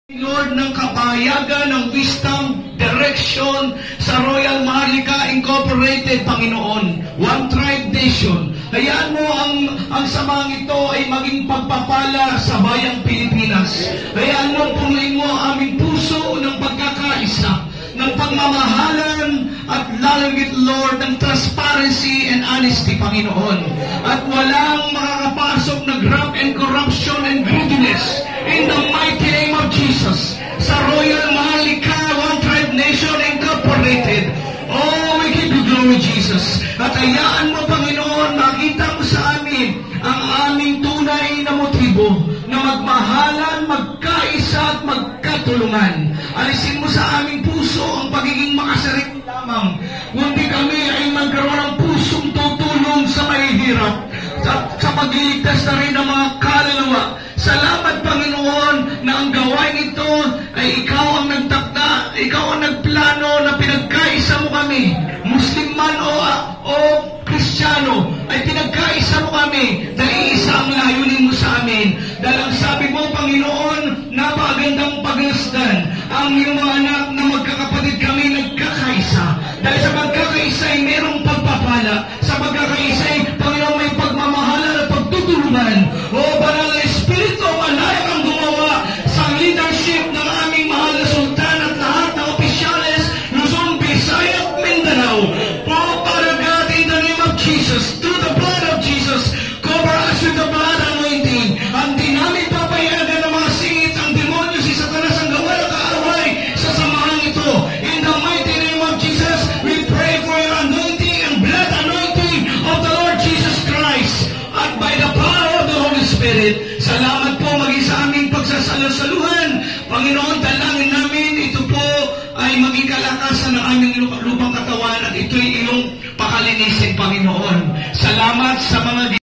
Lord, ng kapahayagan, ng wisdom, direction sa Royal Maharlika Incorporated, Panginoon. One Tribe Nation. Hayaan mo ang samang ito ay maging pagpapala sa bayang Pilipinas. Hayaan mo, punuin mo ang aming puso ng pagkakaisa, ng pagmamahalan, at lalagit, Lord, ng transparency and honesty, Panginoon. At walang makakapasok na graft and corruption and greediness. In the mighty name of Jesus, sa Royal Maharlika One Tribe Nation Incorporated. Oh, we give you glory, Jesus. At hayaan mo, Panginoon, makita mo sa amin ang aming tunay na motibo na magmahalan, magkaisa at magkatulungan. Alisin mo sa aming puso ang pagiging makasarili lamang, kundi kami ay magkaroon ng pusong tutulong sa mahihirap, sa pagliligtas na rin ng mga kaluluwa. Salamat, Panginoon, na ang gawain ito ay ikaw ang nagtakda, ikaw ang nagplano na pinagkaisa mo kami. Muslim man o Kristiyano, ay pinagkaisa mo kami dahil isa ang layunin mo sa amin. Dahil ang sabi mo, Panginoon, napakagandang paglasdan ang iyong mga anak na magkakapatid kami nagkakaisa. Dahil sa pagkakaisa ay merong pagpapala. Sa pagkakaisa ay, Panginoon, may pagmamahalan at pagtutulungan. O Banal na Espiritu, malaya kang gumawa sa leadership ng aming mahal na sultan at lahat ng opisyales, Luzon, Visayas at Mindanao. O Father God, in the name of Jesus, through the blood of Jesus, cover us with the blood anointing. Ang di namin papayagan ng mga singit ang demonyo, si Satanas ang gawa na kaaway sa samahan ito. In the mighty name of Jesus, we pray for your anointing and blood anointing of the Lord Jesus Christ. At by the power of the Holy Spirit, salamat po maging sa aming pagsasalusaluhan. Panginoon, dalangin namin, ito po ay maging kalakasan ng aming lupang katawan at ito'y iyong pakalinisin, Panginoon. Salamat sa mga